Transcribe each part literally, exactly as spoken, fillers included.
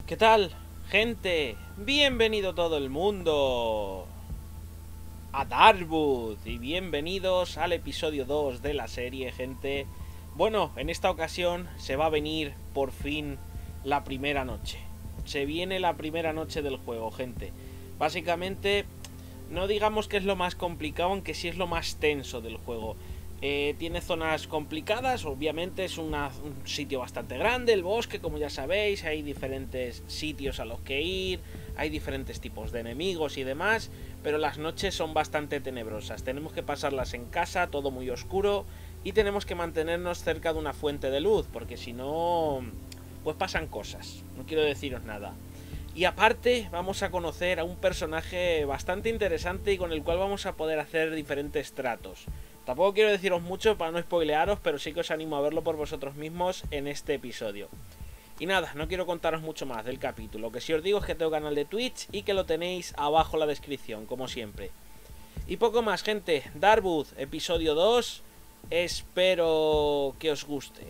¿Qué tal, gente? Bienvenido todo el mundo a Darkwood y bienvenidos al episodio dos de la serie, gente. Bueno, en esta ocasión se va a venir por fin la primera noche. Se viene la primera noche del juego, gente. Básicamente, no digamos que es lo más complicado, aunque sí es lo más tenso del juego. Eh, tiene zonas complicadas, obviamente es una, un sitio bastante grande, el bosque, como ya sabéis, hay diferentes sitios a los que ir, hay diferentes tipos de enemigos y demás, pero las noches son bastante tenebrosas, tenemos que pasarlas en casa, todo muy oscuro, y tenemos que mantenernos cerca de una fuente de luz, porque si no, pues pasan cosas, no quiero deciros nada. Y aparte vamos a conocer a un personaje bastante interesante y con el cual vamos a poder hacer diferentes tratos. Tampoco quiero deciros mucho para no spoilearos, pero sí que os animo a verlo por vosotros mismos en este episodio. Y nada, no quiero contaros mucho más del capítulo. Lo que sí os digo es que tengo canal de Twitch y que lo tenéis abajo en la descripción, como siempre. Y poco más, gente. Darkwood, episodio dos. Espero que os guste.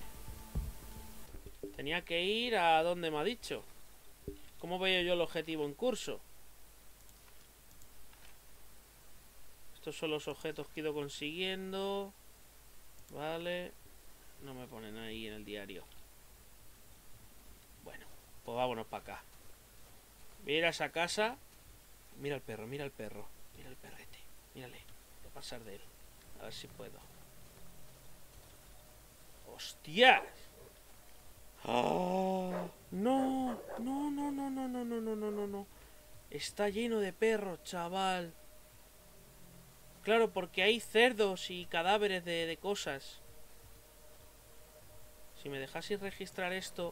Tenía que ir a donde me ha dicho. ¿Cómo veo yo el objetivo en curso? Estos son los objetos que he ido consiguiendo. Vale. No me ponen ahí en el diario. Bueno, pues vámonos para acá. Voy a ir a esa casa. Mira el perro, mira el perro. Mira el perrete. Mírale. Voy a pasar de él. A ver si puedo. ¡Hostias! ¡Oh! No, no, no, no, no, no, no, no, no, no, no. Está lleno de perros, chaval. Claro, porque hay cerdos y cadáveres de, de cosas. Si me dejaseis registrar esto.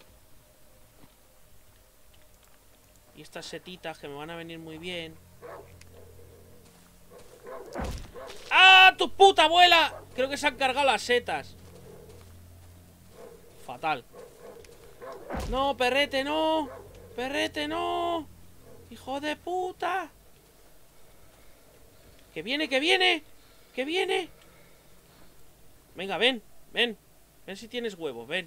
Y estas setitas que me van a venir muy bien. ¡Ah! ¡Tu puta abuela! Creo que se han cargado las setas. Fatal. No, perrete, no. Perrete, no. Hijo de puta. Que viene, que viene. Que viene. Venga, ven, ven. Ven si tienes huevos, ven.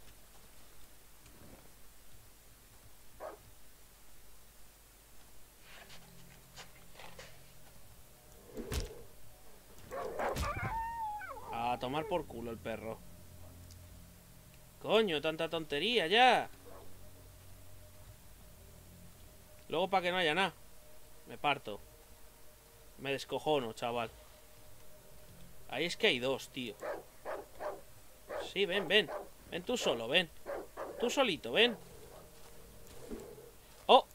A tomar por culo el perro. Coño, tanta tontería ya. Luego para que no haya nada. Me parto. Me descojono, chaval. Ahí es que hay dos, tío. Sí, ven, ven. Ven tú solo, ven. Tú solito, ven. ¡Oh!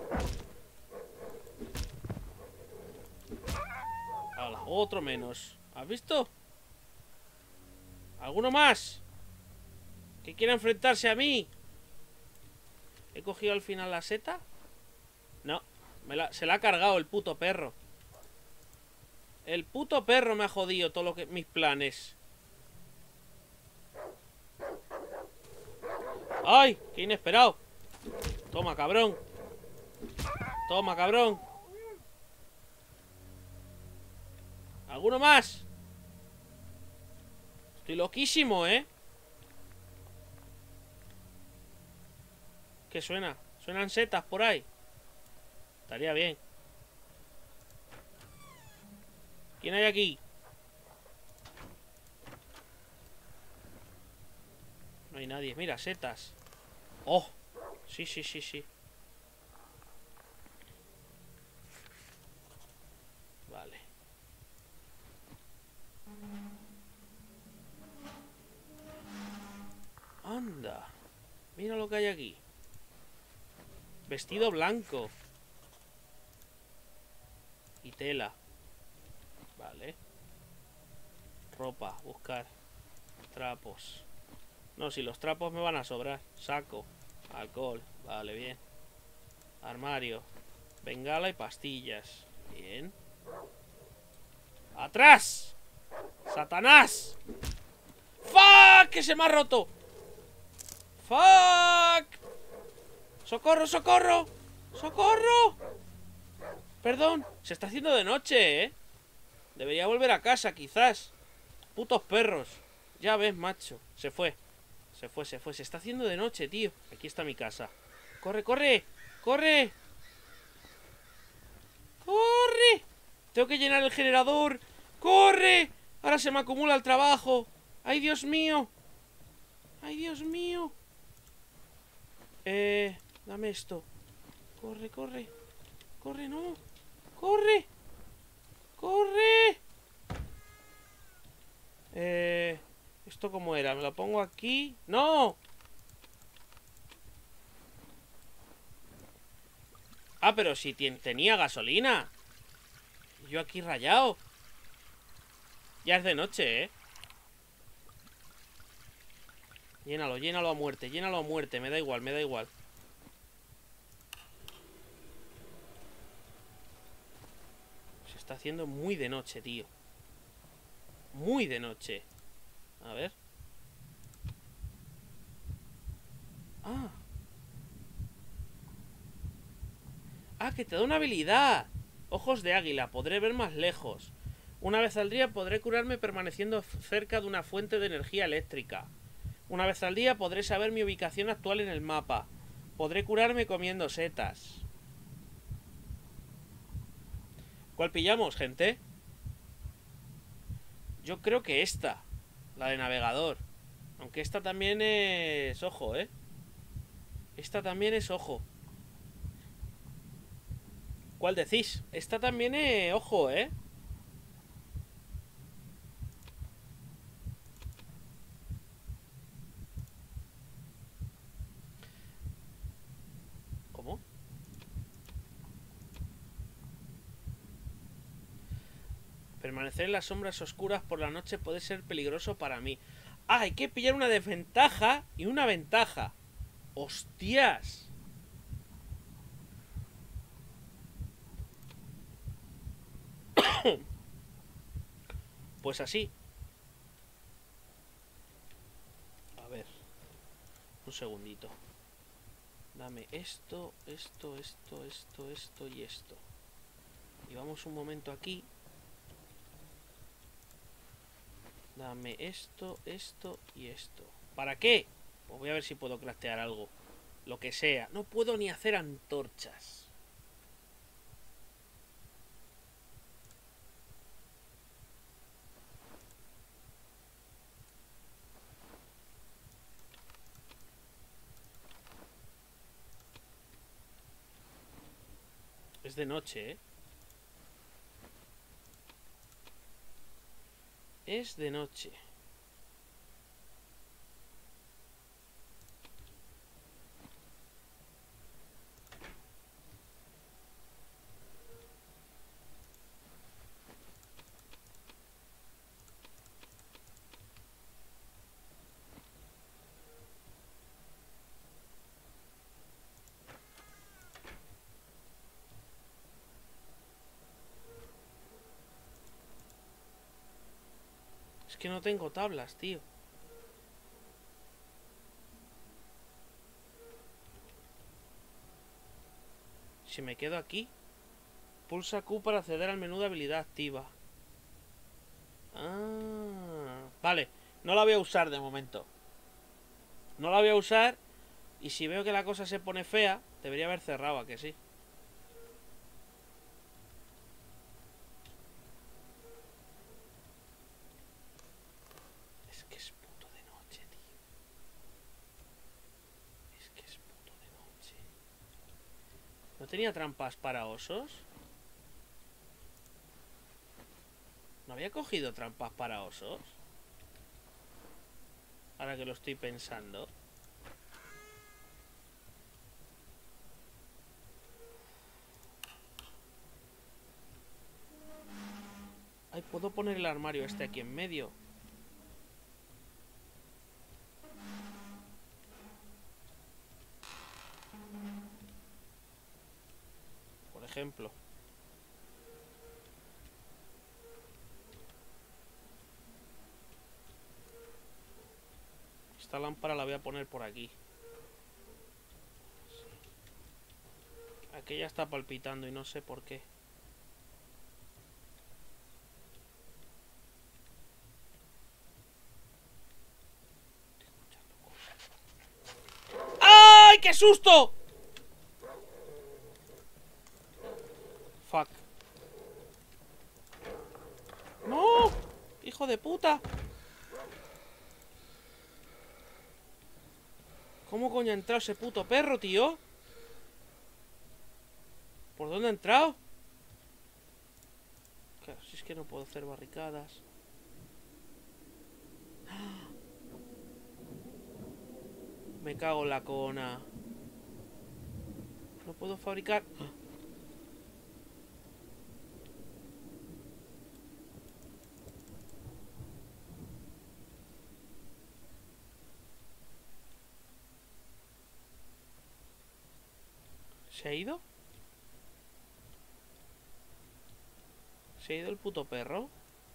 Hola, otro menos. ¿Has visto? ¿Alguno más? ¿Que quiera enfrentarse a mí? ¿He cogido al final la seta? No, me la, se la ha cargado el puto perro. El puto perro me ha jodido todo lo que mis planes. ¡Ay! ¡Qué inesperado! Toma, cabrón. Toma, cabrón. ¿Alguno más? Estoy loquísimo, ¿eh? ¿Qué suena? ¿Suenan setas por ahí? Estaría bien. ¿Quién hay aquí? No hay nadie. Mira, setas. ¡Oh! Sí, sí, sí, sí. Vale. Anda. Mira lo que hay aquí. Vestido blanco. Y tela. Vale. Ropa, buscar. Trapos. No, si los trapos me van a sobrar. Saco. Alcohol. Vale, bien. Armario. Bengala y pastillas. Bien. ¡Atrás! ¡Satanás! ¡Fuck! ¡Que se me ha roto! ¡Fuck! ¡Socorro, socorro! ¡Socorro! Perdón, se está haciendo de noche, ¿eh? Debería volver a casa, quizás. Putos perros. Ya ves, macho. Se fue. Se fue, se fue. Se está haciendo de noche, tío. Aquí está mi casa. ¡Corre, corre! ¡Corre! ¡Corre! Tengo que llenar el generador. ¡Corre! Ahora se me acumula el trabajo. ¡Ay, Dios mío! ¡Ay, Dios mío! Eh... Dame esto. Corre, corre. Corre, no. Corre. Corre. Eh... ¿Esto cómo era? ¿Me lo pongo aquí? ¡No! Ah, pero si tenía gasolina. Yo aquí rayado. Ya es de noche, ¿eh? Llénalo, llénalo a muerte, llénalo a muerte. Me da igual, me da igual. Se está haciendo muy de noche, tío. Muy de noche. A ver. Ah. Ah, que te da una habilidad. Ojos de águila, podré ver más lejos. Una vez al día podré curarme permaneciendo cerca de una fuente de energía eléctrica. Una vez al día podré saber mi ubicación actual en el mapa. Podré curarme comiendo setas. ¿Cuál pillamos, gente? Yo creo que esta. La de navegador. Aunque esta también es... Ojo, ¿eh? Esta también es ojo. ¿Cuál decís? Esta también es... Ojo, ¿eh? ¿Cómo? Permanecer en las sombras oscuras por la noche puede ser peligroso para mí. Ah, hay que pillar una desventaja y una ventaja. ¡Hostias! Pues así. A ver. Un segundito. Dame esto, esto, esto, esto, esto y esto. Y vamos un momento aquí. Dame esto, esto y esto. ¿Para qué? Pues voy a ver si puedo craftear algo. Lo que sea. No puedo ni hacer antorchas. Es de noche, ¿eh? Es de noche. Es que no tengo tablas, tío. Si me quedo aquí. Pulsa Q para acceder al menú de habilidad activa. Ah, vale. No la voy a usar de momento. No la voy a usar. Y si veo que la cosa se pone fea, debería haber cerrado, ¿a que sí? Es que es puto de noche, tío. Es que es puto de noche. ¿No tenía trampas para osos? ¿No había cogido trampas para osos? Ahora que lo estoy pensando. Ay, ¿puedo poner el armario este aquí en medio? Por ejemplo. Esta lámpara la voy a poner por aquí. Aquella está palpitando y no sé por qué. Estoy escuchando cosas. hijo de puta! ¿Cómo coño ha entrado ese puto perro, tío? ¿Por dónde ha entrado? Claro, si es que no puedo hacer barricadas. Me cago en la cona. No puedo fabricar... ¿Se ha ido? ¿Se ha ido el puto perro?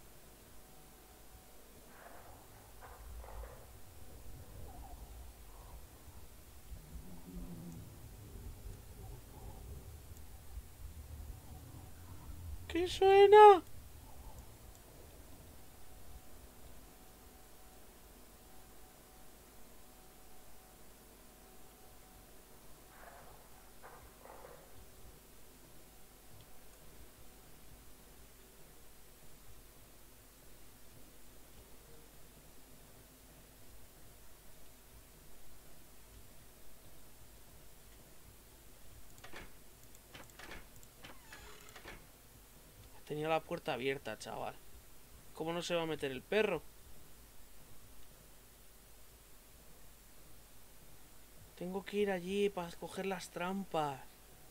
¿Qué suena? Tenía la puerta abierta, chaval. ¿Cómo no se va a meter el perro? Tengo que ir allí para escoger las trampas.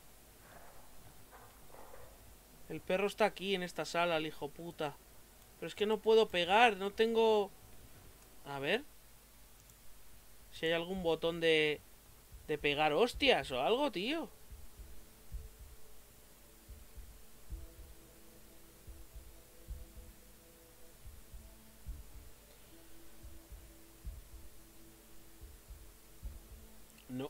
El perro está aquí, en esta sala, el hijo puta. Pero es que no puedo pegar, no tengo... A ver. Si hay algún botón de... De pegar hostias o algo, tío. No.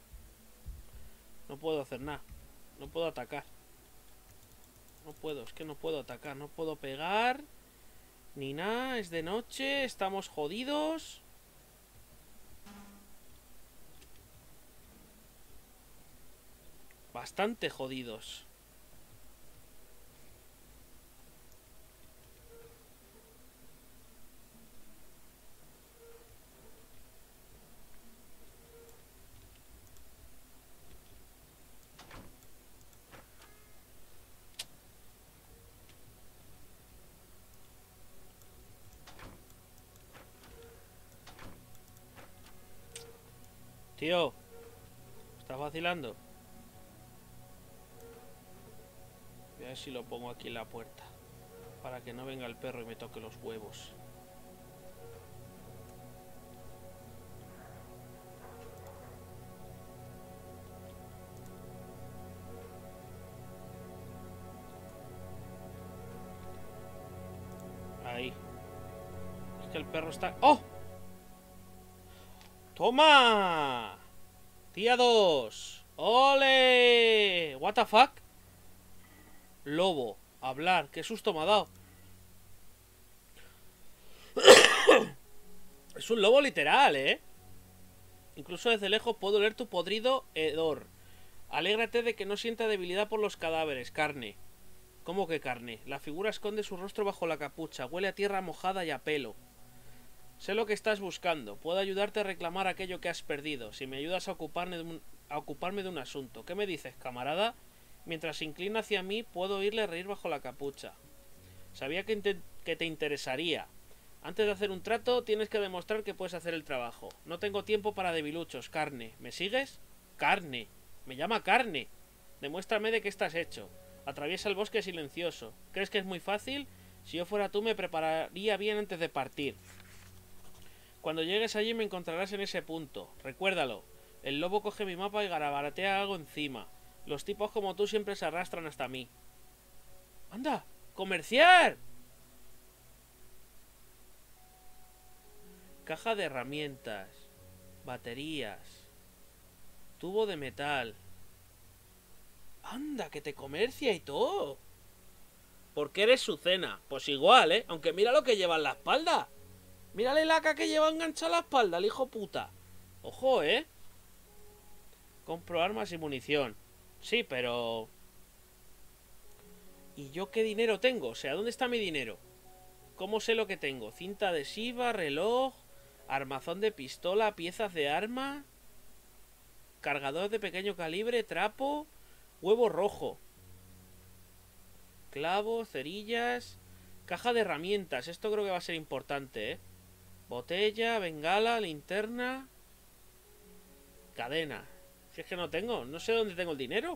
No puedo hacer nada. No puedo atacar. No puedo, es que no puedo atacar. No puedo pegar. Ni nada, es de noche. Estamos jodidos. Bastante jodidos. Tío, ¿estás vacilando? Voy a ver si lo pongo aquí en la puerta. Para que no venga el perro y me toque los huevos. Ahí. Es que el perro está... ¡Oh! ¡Toma! Tía dos. ¡Ole! ¿What the fuck? Lobo. Hablar. ¿Qué susto me ha dado? Es un lobo literal, ¿eh? Incluso desde lejos puedo oler tu podrido hedor. Alégrate de que no sienta debilidad por los cadáveres. Carne. ¿Cómo que carne? La figura esconde su rostro bajo la capucha. Huele a tierra mojada y a pelo. Sé lo que estás buscando. Puedo ayudarte a reclamar aquello que has perdido. Si me ayudas a ocuparme de un, a ocuparme de un asunto. ¿Qué me dices, camarada? Mientras se inclina hacia mí, puedo oírle reír bajo la capucha. Sabía que, te, que te interesaría. Antes de hacer un trato, tienes que demostrar que puedes hacer el trabajo. No tengo tiempo para debiluchos. Carne. ¿Me sigues? Carne. Me llama Carne. Demuéstrame de qué estás hecho. Atraviesa el bosque silencioso. ¿Crees que es muy fácil? Si yo fuera tú, me prepararía bien antes de partir. Cuando llegues allí me encontrarás en ese punto. Recuérdalo. El lobo coge mi mapa y garabaratea algo encima. Los tipos como tú siempre se arrastran hasta mí. ¡Anda! ¡Comerciar! Caja de herramientas. Baterías. Tubo de metal. ¡Anda! ¡Que te comercia y todo! ¿Por qué eres su cena? Pues igual, ¿eh? Aunque mira lo que lleva en la espalda. Mírale la caca que lleva enganchada a la espalda, el hijo puta. Ojo, ¿eh? Compro armas y munición. Sí, pero... ¿Y yo qué dinero tengo? O sea, ¿dónde está mi dinero? ¿Cómo sé lo que tengo? Cinta adhesiva, reloj, armazón de pistola, piezas de arma, cargador de pequeño calibre, trapo, huevo rojo, clavos, cerillas, caja de herramientas. Esto creo que va a ser importante, ¿eh? Botella, bengala, linterna, cadena. Si es que no tengo, no sé dónde tengo el dinero.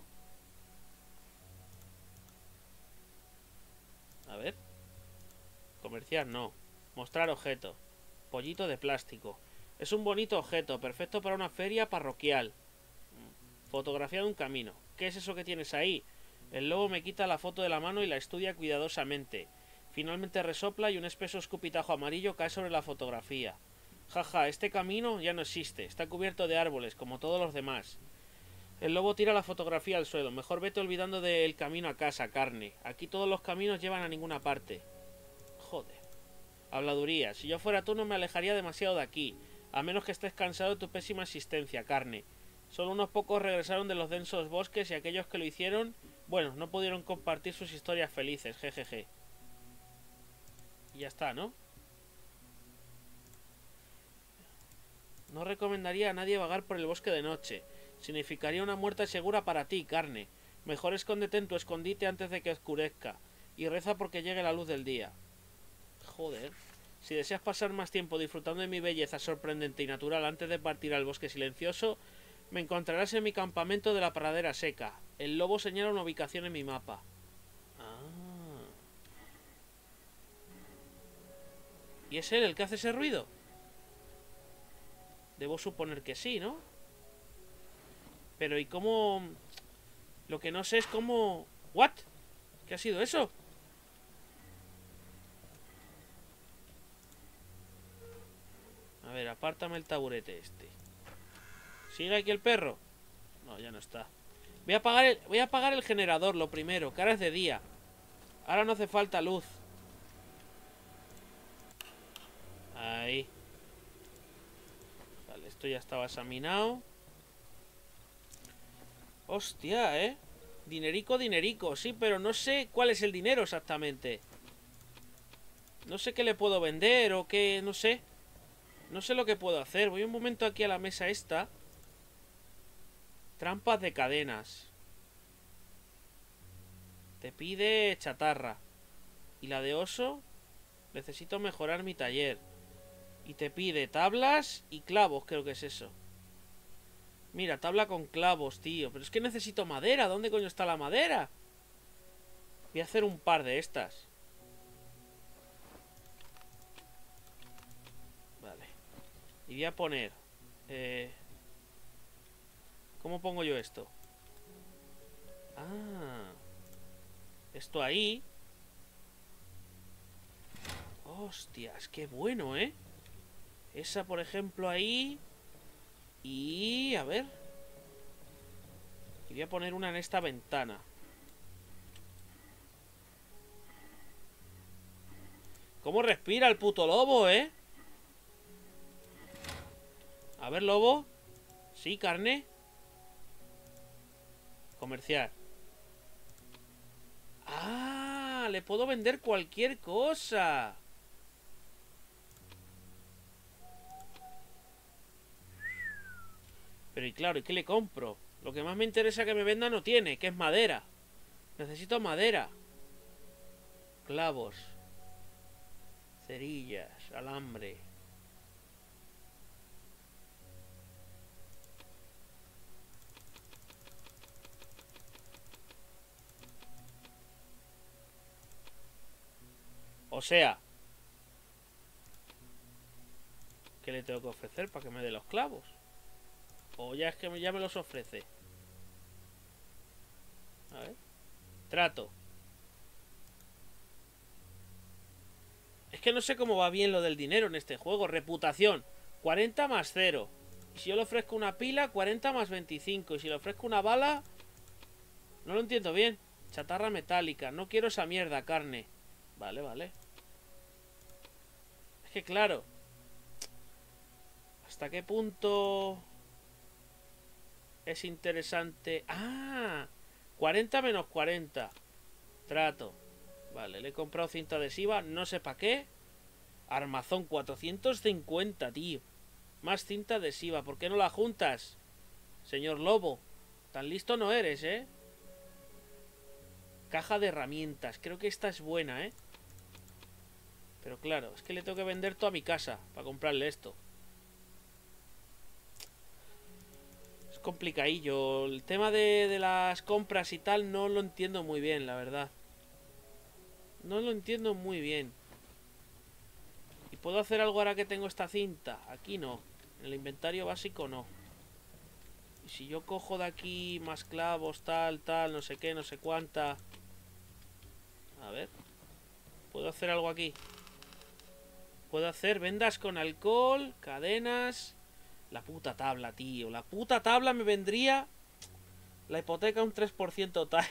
A ver. Comerciar, no. Mostrar objeto. Pollito de plástico. Es un bonito objeto, perfecto para una feria parroquial. Fotografía de un camino. ¿Qué es eso que tienes ahí? El lobo me quita la foto de la mano y la estudia cuidadosamente. Finalmente resopla y un espeso escupitajo amarillo cae sobre la fotografía. Jaja, este camino ya no existe. Está cubierto de árboles, como todos los demás. El lobo tira la fotografía al suelo. Mejor vete olvidando del camino a casa, carne. Aquí todos los caminos llevan a ninguna parte. Joder. Habladuría. Si yo fuera tú no me alejaría demasiado de aquí. A menos que estés cansado de tu pésima existencia, carne. Solo unos pocos regresaron de los densos bosques y aquellos que lo hicieron, bueno, no pudieron compartir sus historias felices, jejeje. Y ya está, ¿no? No recomendaría a nadie vagar por el bosque de noche. Significaría una muerte segura para ti, carne. Mejor escóndete en tu escondite antes de que oscurezca. Y reza porque llegue la luz del día. Joder. Si deseas pasar más tiempo disfrutando de mi belleza sorprendente y natural antes de partir al bosque silencioso, me encontrarás en mi campamento de la pradera seca. El lobo señala una ubicación en mi mapa. Ah. ¿Y es él el que hace ese ruido? Debo suponer que sí, ¿no? Pero ¿y cómo...? Lo que no sé es cómo... ¿What? ¿Qué ha sido eso? A ver, apártame el taburete este. ¿Sigue aquí el perro? No, ya no está. Voy a apagar el, voy a apagar el generador, lo primero, que ahora es de día. Ahora no hace falta luz. Ahí. Vale, esto ya estaba examinado. Hostia, ¿eh? Dinerico, dinerico, sí, pero no sé cuál es el dinero exactamente. No sé qué le puedo vender o qué, no sé. No sé lo que puedo hacer. Voy un momento aquí a la mesa esta. Trampas de cadenas. Te pide chatarra. Y la de oso. Necesito mejorar mi taller. Y te pide tablas y clavos, creo que es eso. Mira, tabla con clavos, tío. Pero es que necesito madera. ¿Dónde coño está la madera? Voy a hacer un par de estas. Vale. Y voy a poner... Eh... ¿Cómo pongo yo esto? Ah. Esto ahí. Hostias, qué bueno, ¿eh? Esa, por ejemplo, ahí. Y... a ver. Y voy a poner una en esta ventana. ¿Cómo respira el puto lobo, eh? A ver, lobo. Sí, carne. Comerciar. Ah, le puedo vender cualquier cosa. Pero y claro, ¿y qué le compro? Lo que más me interesa que me venda no tiene, que es madera. Necesito madera. Clavos. Cerillas, alambre. O sea, ¿qué le tengo que ofrecer para que me dé los clavos? O ya es que ya me los ofrece. A ver. Trato. Es que no sé cómo va bien lo del dinero en este juego. Reputación. cuarenta más cero. Y si yo le ofrezco una pila, cuarenta más veinticinco. Y si le ofrezco una bala... No lo entiendo bien. Chatarra metálica. No quiero esa mierda, carne. Vale, vale. Es que claro. ¿Hasta qué punto es interesante? ¡Ah! cuarenta menos cuarenta. Trato. Vale, le he comprado cinta adhesiva. No sé para qué. Armazón cuatrocientos cincuenta, tío. Más cinta adhesiva. ¿Por qué no la juntas? Señor Lobo. Tan listo no eres, ¿eh? Caja de herramientas. Creo que esta es buena, ¿eh? Pero claro, es que le tengo que vender toda mi casa para comprarle esto. Es complicadillo. El tema de, de las compras y tal no lo entiendo muy bien, la verdad. No lo entiendo muy bien. ¿Y puedo hacer algo ahora que tengo esta cinta? Aquí no. En el inventario básico no. Y si yo cojo de aquí más clavos, tal, tal, no sé qué, no sé cuánta. A ver. ¿Puedo hacer algo aquí? Puedo hacer vendas con alcohol, cadenas. La puta tabla, tío. La puta tabla me vendría. La hipoteca un tres por ciento tal.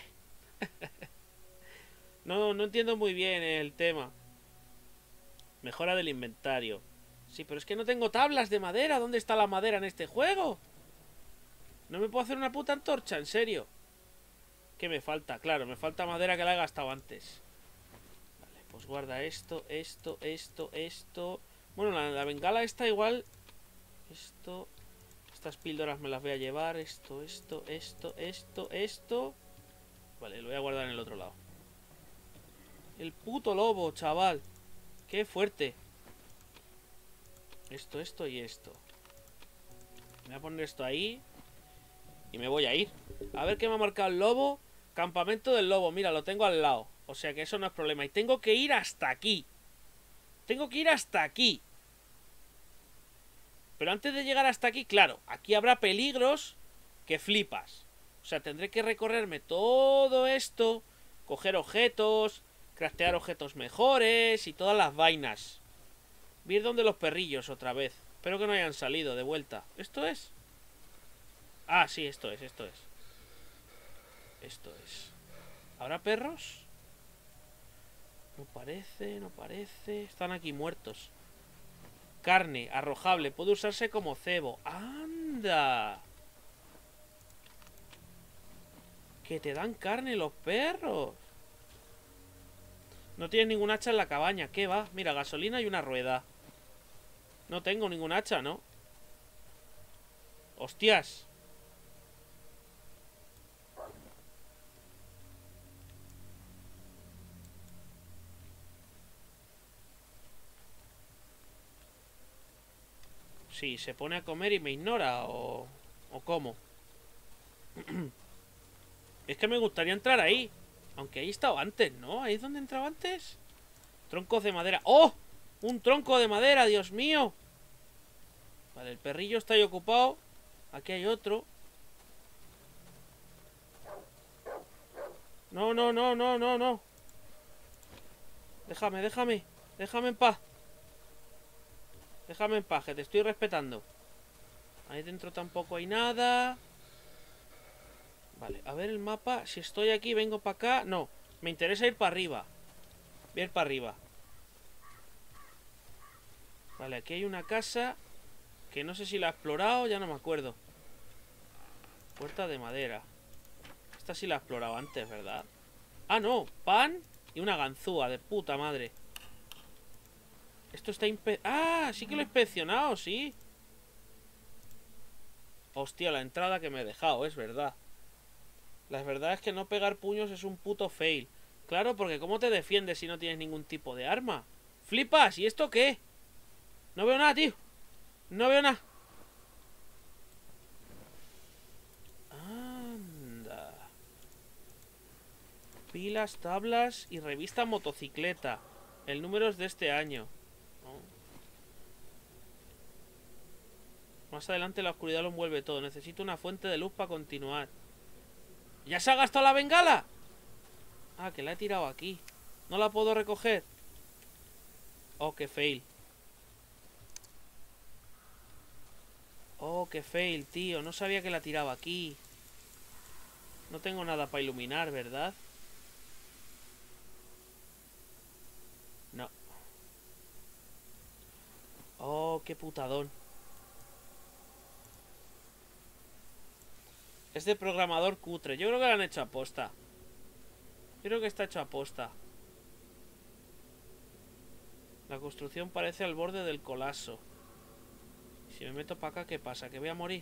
No, no entiendo muy bien el tema. Mejora del inventario. Sí, pero es que no tengo tablas de madera. ¿Dónde está la madera en este juego? No me puedo hacer una puta antorcha, en serio. ¿Qué me falta? Claro, me falta madera que la he gastado antes. Vale, pues guarda esto, esto, esto, esto. Bueno, la, la bengala está igual. Esto. Estas píldoras me las voy a llevar. Esto, esto, esto, esto, esto. Vale, lo voy a guardar en el otro lado. El puto lobo, chaval. Qué fuerte. Esto, esto y esto. Voy a poner esto ahí. Y me voy a ir. A ver qué me ha marcado el lobo. Campamento del lobo, mira, lo tengo al lado. O sea que eso no es problema. Y tengo que ir hasta aquí. Tengo que ir hasta aquí. Pero antes de llegar hasta aquí, claro, aquí habrá peligros que flipas. O sea, tendré que recorrerme todo esto, coger objetos, craftear objetos mejores y todas las vainas. Ir donde los perrillos otra vez. Espero que no hayan salido de vuelta. ¿Esto es? Ah, sí, esto es, esto es. Esto es. ¿Habrá perros? No parece, no parece. Están aquí muertos. Carne, arrojable. Puede usarse como cebo. ¡Anda! Que te dan carne los perros. No tienes ningún hacha en la cabaña. ¿Qué va? Mira, gasolina y una rueda. No tengo ningún hacha, ¿no? ¡Hostias! Sí, se pone a comer y me ignora. O... ¿O cómo? Es que me gustaría entrar ahí. Aunque ahí he estado antes, ¿no? ¿Ahí es donde entraba antes? Troncos de madera. ¡Oh! ¡Un tronco de madera! ¡Dios mío! Vale, el perrillo está ahí ocupado. Aquí hay otro. No, no, no, no, no, no. Déjame, déjame. Déjame en paz. Déjame en paz, que te estoy respetando. Ahí dentro tampoco hay nada. Vale, a ver el mapa. Si estoy aquí, vengo para acá. No, me interesa ir para arriba. Voy a ir para arriba. Vale, aquí hay una casa que no sé si la he explorado, ya no me acuerdo. Puerta de madera. Esta sí la he explorado antes, ¿verdad? Ah, no, pan y una ganzúa de puta madre. Esto está impe... ¡Ah! Sí que lo he inspeccionado, sí. Hostia, la entrada que me he dejado, es verdad. La verdad es que no pegar puños es un puto fail. Claro, porque ¿cómo te defiendes si no tienes ningún tipo de arma? ¡Flipas! ¿Y esto qué? No veo nada, tío. No veo nada. Anda. Pilas, tablas y revista motocicleta. El número es de este año. Más adelante la oscuridad lo envuelve todo. Necesito una fuente de luz para continuar. ¿Ya se ha gastado la bengala? Ah, que la he tirado aquí. ¿No la puedo recoger? Oh, qué fail. Oh, qué fail, tío. No sabía que la tiraba aquí. No tengo nada para iluminar, ¿verdad? No. Oh, qué putadón. Es de programador cutre. Yo creo que lo han hecho a posta. Yo creo que está hecho a posta. La construcción parece al borde del colapso. Si me meto para acá, ¿qué pasa? ¿Que voy a morir?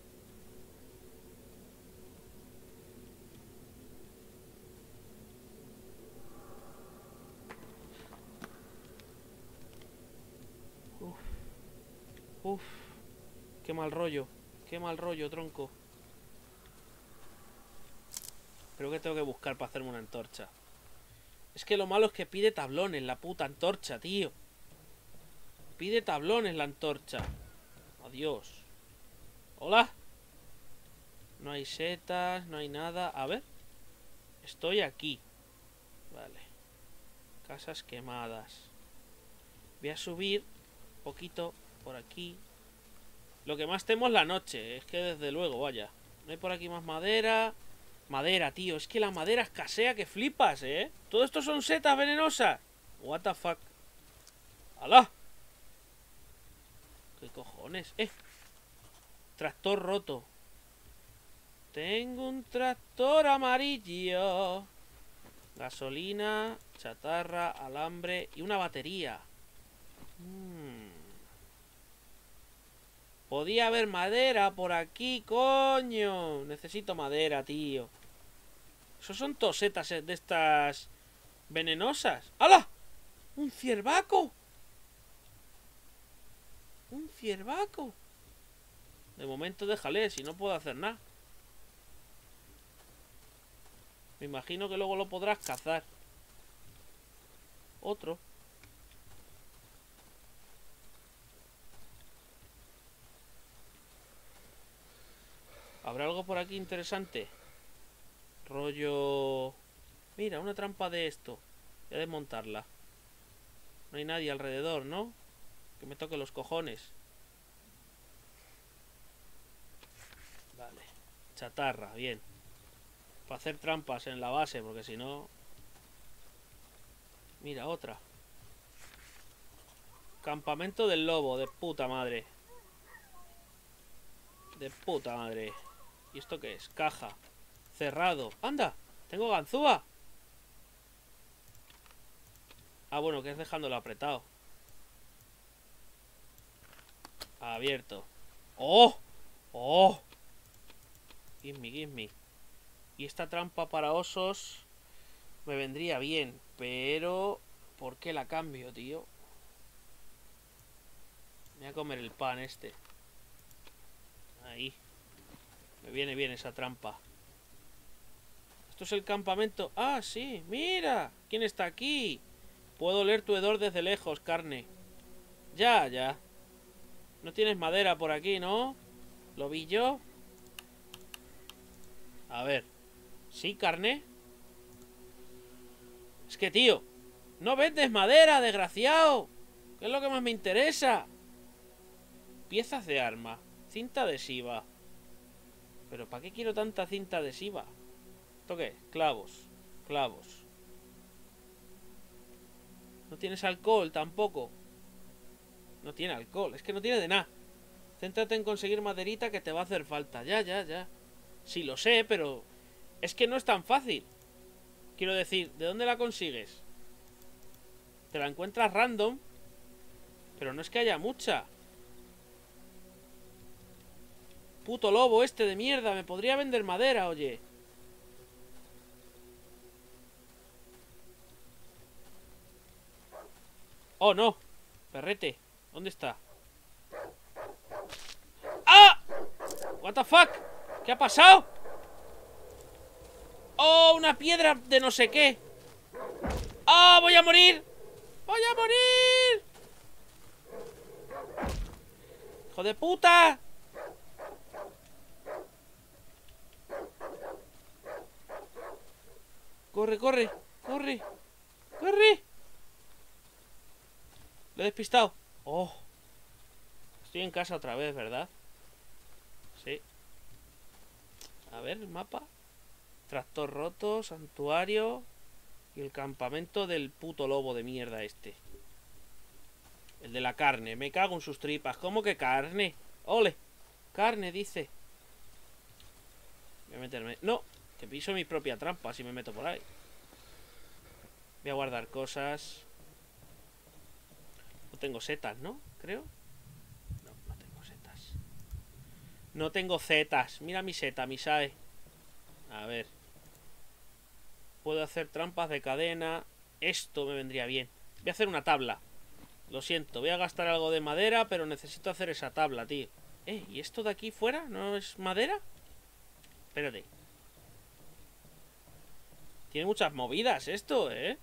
Uf. Uf. Qué mal rollo. Qué mal rollo, tronco. Creo que tengo que buscar para hacerme una antorcha. Es que lo malo es que pide tablones la puta antorcha, tío. Pide tablones la antorcha. Adiós. Hola. No hay setas, no hay nada. A ver. Estoy aquí. Vale. Casas quemadas. Voy a subir un poquito por aquí. Lo que más temo es la noche. Es que desde luego, vaya. No hay por aquí más madera. Madera, tío. Es que la madera escasea que flipas, ¿eh? Todo esto son setas venenosas. What the fuck. ¡Hala! ¿Qué cojones? ¡Eh! Tractor roto. Tengo un tractor amarillo. Gasolina, chatarra, alambre y una batería. Hmm. Podía haber madera por aquí, coño. Necesito madera, tío. Esos son tosetas de estas venenosas. ¡Hala! ¡Un ciervaco! ¡Un ciervaco! De momento déjale, si no puedo hacer nada. Me imagino que luego lo podrás cazar. Otro. ¿Habrá algo por aquí interesante? Rollo... Mira, una trampa de esto. Voy a desmontarla. No hay nadie alrededor, ¿no? Que me toque los cojones. Vale. Chatarra, bien. Para hacer trampas en la base, porque si no... Mira, otra. Campamento del lobo, de puta madre. De puta madre. ¿Y esto qué es? Caja. Cerrado. ¡Anda! ¡Tengo ganzúa! Ah, bueno, que es dejándolo apretado. Abierto. ¡Oh! ¡Oh! Gimme, gimme. Y esta trampa para osos me vendría bien, pero... ¿por qué la cambio, tío? Me voy a comer el pan este. Ahí. Me viene bien esa trampa. Esto es el campamento. Ah, sí, mira. ¿Quién está aquí? Puedo oler tu hedor desde lejos, carne. Ya, ya. No tienes madera por aquí, ¿no? ¿Lo vi yo? A ver. ¿Sí, carne? Es que, tío, no vendes madera, desgraciado. ¿Qué es lo que más me interesa? Piezas de arma. Cinta adhesiva. ¿Pero para qué quiero tanta cinta adhesiva? ¿Esto qué? Clavos. Clavos. ¿No tienes alcohol tampoco? No tiene alcohol. Es que no tiene de nada. Céntrate en conseguir maderita que te va a hacer falta. Ya, ya, ya. Sí, lo sé, pero... es que no es tan fácil. Quiero decir, ¿de dónde la consigues? Te la encuentras random. Pero no es que haya mucha. Puto lobo este de mierda. Me podría vender madera, oye. Oh, no. Perrete. ¿Dónde está? ¡Ah! What the fuck? ¿Qué ha pasado? ¡Oh! Una piedra de no sé qué. ¡Ah! ¡Oh, voy a morir! ¡Voy a morir! ¡Hijo de puta! Corre, corre, corre. Corre. Lo he despistado. Oh. Estoy en casa otra vez, ¿verdad? Sí. A ver, el mapa. Tractor roto, santuario. Y el campamento del puto lobo de mierda este. El de la carne. Me cago en sus tripas. ¿Cómo que carne? ¡Ole! Carne, dice. Voy a meterme... No, que piso mi propia trampa si me meto por ahí. Voy a guardar cosas. No tengo setas, ¿no? Creo. No, no tengo setas. No tengo setas. Mira mi seta, mi sae. A ver. Puedo hacer trampas de cadena. Esto me vendría bien. Voy a hacer una tabla. Lo siento, voy a gastar algo de madera, pero necesito hacer esa tabla, tío. Eh, ¿y esto de aquí fuera no es madera? Espérate. Tiene muchas movidas esto, ¿eh?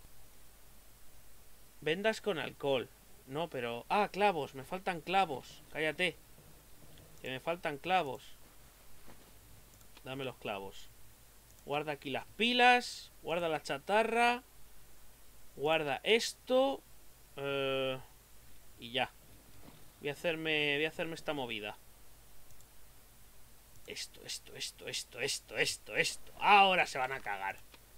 Vendas con alcohol. No, pero... Ah, clavos, me faltan clavos. Cállate. Que me faltan clavos. Dame los clavos. Guarda aquí las pilas. Guarda la chatarra. Guarda esto. Eh, y ya. Voy a hacerme. Voy a hacerme esta movida. Esto, esto, esto, esto, esto, esto, esto. Ahora se van a cagar.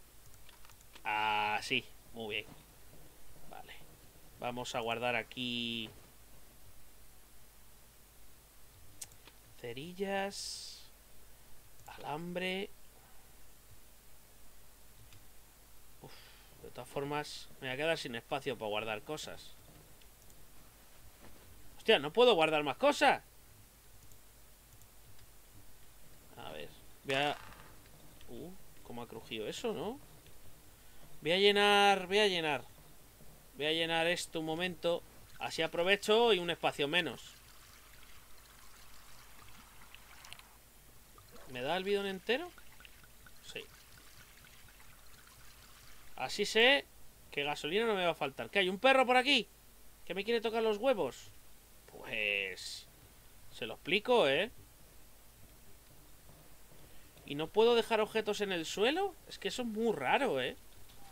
Así. Muy bien. Vale. Vamos a guardar aquí. Cerillas. Alambre. Uf, de todas formas, me voy a quedar sin espacio para guardar cosas. Hostia, no puedo guardar más cosas. A ver, voy a... Uh, cómo ha crujido eso, ¿no? Voy a llenar, voy a llenar. Voy a llenar esto un momento. Así aprovecho y un espacio menos. ¿Me da el bidón entero? Sí. Así sé que gasolina no me va a faltar. ¿Qué hay? ¿Un perro por aquí? ¿Que me quiere tocar los huevos? Pues... se lo explico, ¿eh? ¿Y no puedo dejar objetos en el suelo? Es que eso es muy raro, ¿eh?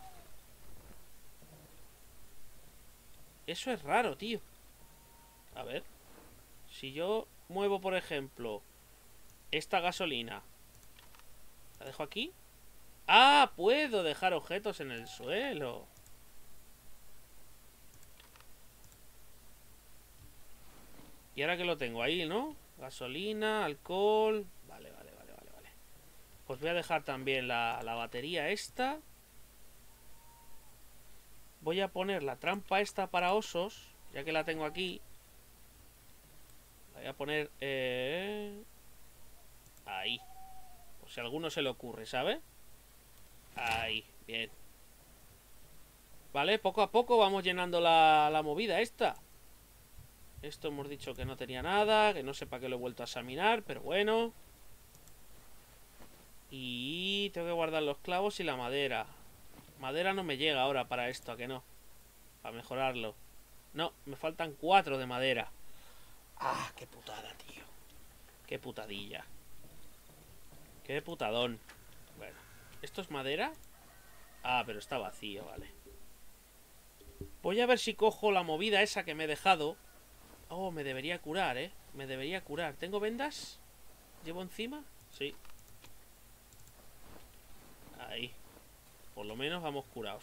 Eso es raro, tío. A ver. Si yo muevo, por ejemplo, esta gasolina, ¿la dejo aquí? ¡Ah! Puedo dejar objetos en el suelo. Y ahora que lo tengo ahí, ¿no? Gasolina, alcohol... Vale, vale, vale, vale, vale. Pues voy a dejar también la, la batería esta. Voy a poner la trampa esta para osos, ya que la tengo aquí. La voy a poner... Eh... Ahí. Por si a alguno se le ocurre, ¿sabe? Ahí, bien. Vale, poco a poco vamos llenando la, la movida esta. Esto hemos dicho que no tenía nada, que no sé para qué lo he vuelto a examinar, pero bueno. Y tengo que guardar los clavos y la madera. Madera no me llega ahora para esto, ¿a que no? Para mejorarlo. No, me faltan cuatro de madera. Ah, qué putada, tío. Qué putadilla. Qué putadón. Bueno, ¿esto es madera? Ah, pero está vacío, vale. Voy a ver si cojo la movida esa que me he dejado. Oh, me debería curar, ¿eh? Me debería curar. ¿Tengo vendas? ¿Llevo encima? Sí. Ahí. Por lo menos vamos curados.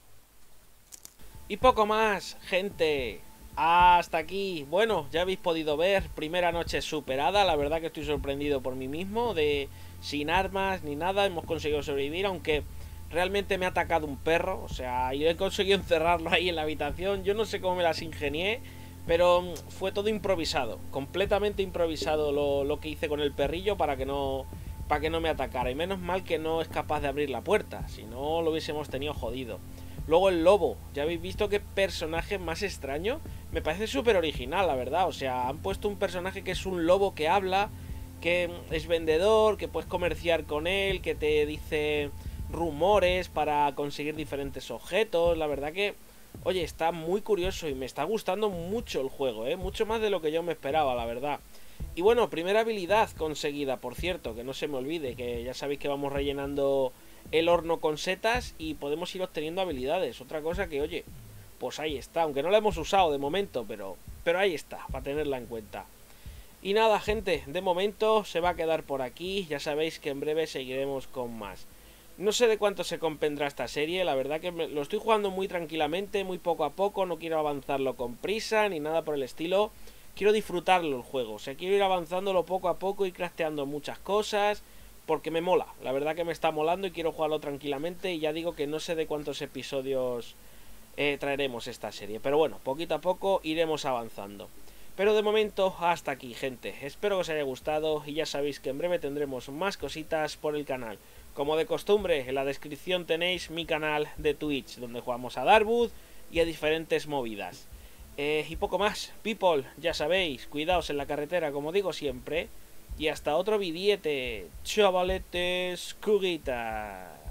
Y poco más, gente. Hasta aquí. Bueno, ya habéis podido ver. Primera noche superada. La verdad que estoy sorprendido por mí mismo. De sin armas ni nada. Hemos conseguido sobrevivir. Aunque realmente me ha atacado un perro. O sea, yo he conseguido encerrarlo ahí en la habitación. Yo no sé cómo me las ingenié. Pero fue todo improvisado. Completamente improvisado lo, lo que hice con el perrillo para que no... para que no me atacara. Y menos mal que no es capaz de abrir la puerta. Si no, lo hubiésemos tenido jodido. Luego el lobo. Ya habéis visto qué personaje más extraño. Me parece súper original, la verdad. O sea, han puesto un personaje que es un lobo que habla, que es vendedor, que puedes comerciar con él, que te dice rumores para conseguir diferentes objetos. La verdad que, oye, está muy curioso y me está gustando mucho el juego, ¿eh? Mucho más de lo que yo me esperaba, la verdad. Y bueno, primera habilidad conseguida, por cierto, que no se me olvide, que ya sabéis que vamos rellenando el horno con setas y podemos ir obteniendo habilidades. Otra cosa que, oye, pues ahí está, aunque no la hemos usado de momento, pero, pero ahí está, para tenerla en cuenta. Y nada, gente, de momento se va a quedar por aquí, ya sabéis que en breve seguiremos con más. No sé de cuánto se compendrá esta serie, la verdad que me, lo estoy jugando muy tranquilamente, muy poco a poco, no quiero avanzarlo con prisa ni nada por el estilo. Quiero disfrutarlo el juego, o sea, quiero ir avanzándolo poco a poco y crafteando muchas cosas, porque me mola, la verdad que me está molando y quiero jugarlo tranquilamente. Y ya digo que no sé de cuántos episodios eh, traeremos esta serie. Pero bueno, poquito a poco iremos avanzando. Pero de momento hasta aquí, gente. Espero que os haya gustado y ya sabéis que en breve tendremos más cositas por el canal. Como de costumbre, en la descripción tenéis mi canal de Twitch, donde jugamos a Darwood y a diferentes movidas. Eh, y poco más, people, ya sabéis, cuidaos en la carretera, como digo siempre. Y hasta otro vidiete, chavaletes, curitas.